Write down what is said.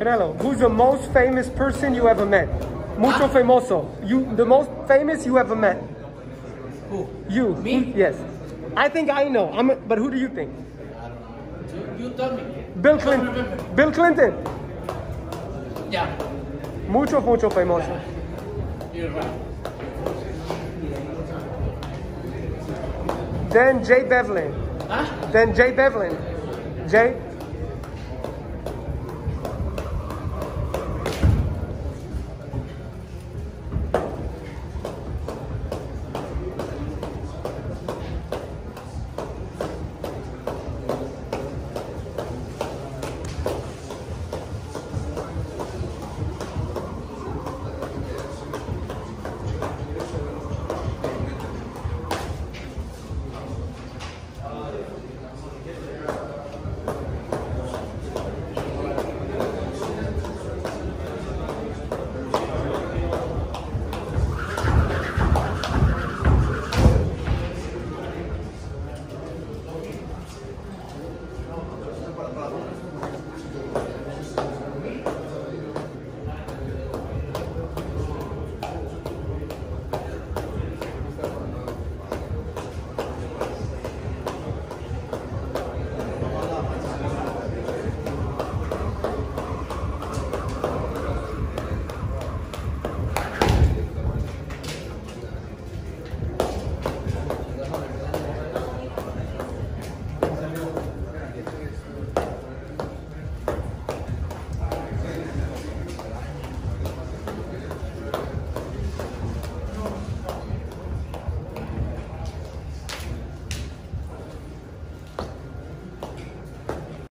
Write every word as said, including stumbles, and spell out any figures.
Canelo, who's the most famous person you ever met? Mucho Huh? famoso. You, the most famous you ever met. Who? You. Me? Who- yes. I think I know. I'm. A, but who do you think? I don't know. You, you tell me. Bill Clinton. Bill Clinton. Yeah. Mucho, mucho famoso. You're right. Then Jay Devlin. Huh? Then Jay Devlin. Jay.